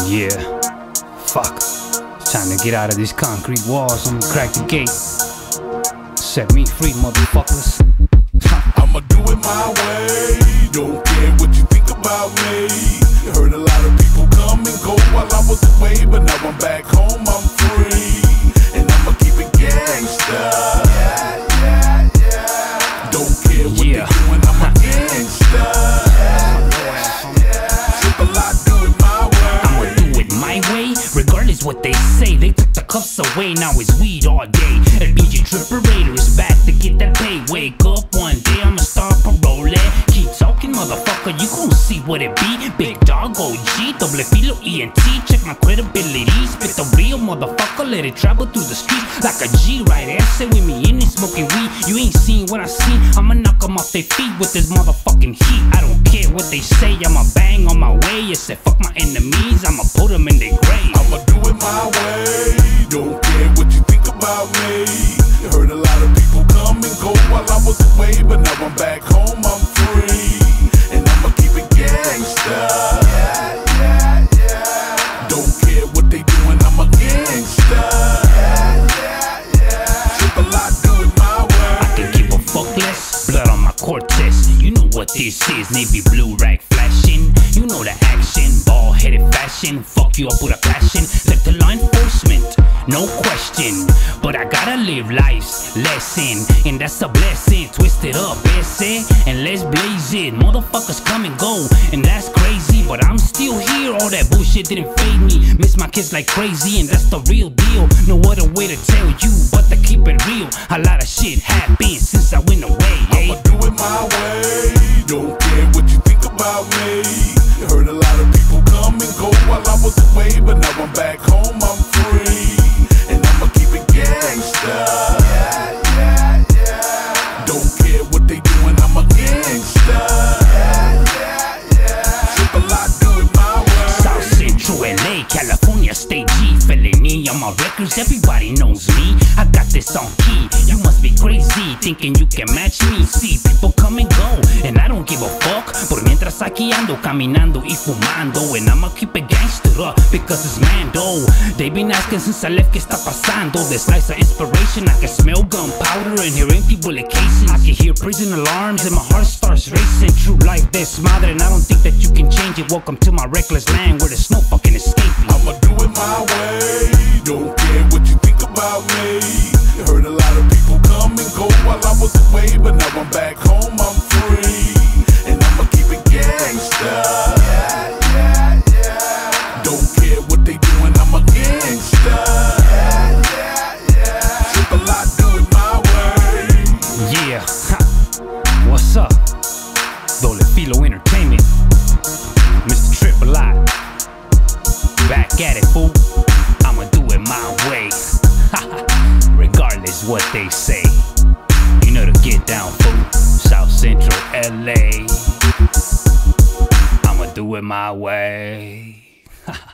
Yeah, fuck. It's time to get out of these concrete walls. I'ma crack the gate. Set me free, motherfuckers. I'ma do it my way. Don't care what you think about me. Heard a lot of people come and go while I was away, but now I'm back home, I'm free. And I'ma keep it gangsta. Don't care what they doing, I'm a gangsta. Regardless what they say, they took the cuffs away, now it's weed all day. El BG Tripperator is back to get that pay. Wake up one day, I'ma start paroling. Keep talking, motherfucker, you gon' see what it be. Big dog OG, doble filo ENT. Check my credibility, spit the real motherfucker, let it travel through the streets like a G, right there. Say with me in it, smoking weed. You ain't seen what I seen, I'ma knock them off their feet with this motherfucking heat. I don't care what they say, I'ma bang on my way. You say fuck my enemies, I'ma put them in their grave. I'ma do it my way. Don't care what you think about me. Heard a lot of people come and go while I was away, but now I'm back home, I'm free. And I'ma keep it gangsta. Don't care what they doing, I'm a gangsta. Triple I do it my way. I can give a fuck less. Blood on my cortex. You know what this is, navy blue rag flashing. You know the action, ball-headed fashion. Fuck you up with a passion. Left the law enforcement, no question. But I gotta live life's lesson, and that's a blessing. Twist it up, ese, and let's blaze it. Motherfuckers come and go, and that's crazy, but I'm still here. All that bullshit didn't fade me. Miss my kids like crazy, and that's the real deal. No other way to tell you but to keep it real. A lot of shit happened since I went away. I'ma do it my way. Don't care what you think about me. Heard a lot of people come and go while I was away, but now I'm back home, I'm free. And I'ma keep it gangsta. Don't care what they doing, I'm a gangsta. Triple I do it my way. South Central LA, California, State G. Felony on my records, everybody knows me. I got this on key. You must be crazy, thinking you can match me. See, people come and go, and I don't give a fuck. Por mientras aquí ando, caminando y fumando. And I'ma keep it gangster up, because it's Mando. They been asking since I left, ¿qué está pasando? The slice of inspiration, I can smell gunpowder and hear empty bullet casings. I can hear prison alarms and my heart starts racing. True life, this madre, and I don't think that you can change it. Welcome to my reckless land where there's no fucking escaping. I'ma do it my way. Don't care what you think about me. Heard a lot of people come and go while I was away, but now I'm back home, I'm free. And I'ma keep it gangsta. Don't care what they doing, I'm a gangsta. Triple I do it my way. Yeah, ha. What's up? Doble Filo Entertainment, Mr. Triple I. Back at it, fool. I'ma do it my way. Regardless what they say. You know to get down, fool. South Central LA. I'ma do it my way.